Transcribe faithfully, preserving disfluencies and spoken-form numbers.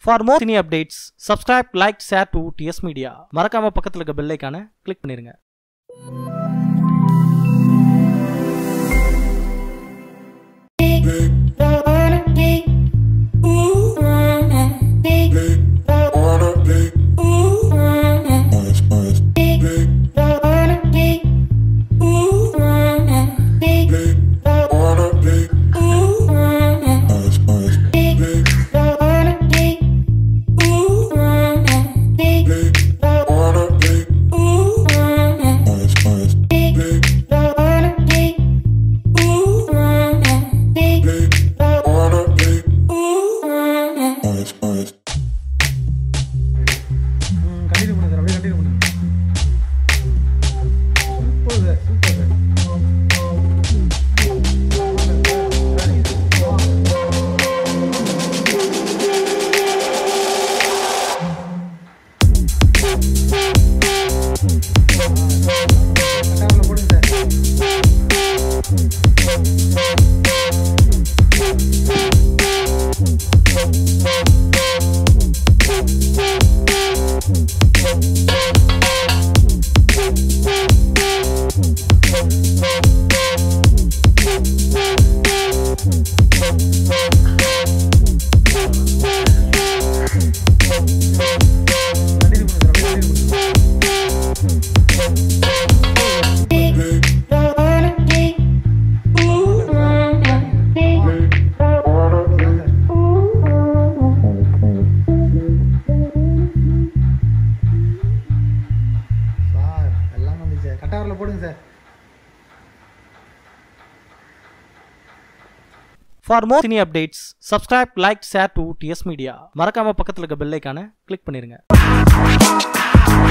For more cine updates, subscribe, like, share to T S Media. மறக்காம பக்கத்துல இருக்க bell ஐகானை கிளிக் பண்ணிருங்க. For more cine updates, subscribe, like, share to T S Media. மறக்காம பக்கத்துல இருக்க பெல் ஐகானை கிளிக் பண்ணிருங்க.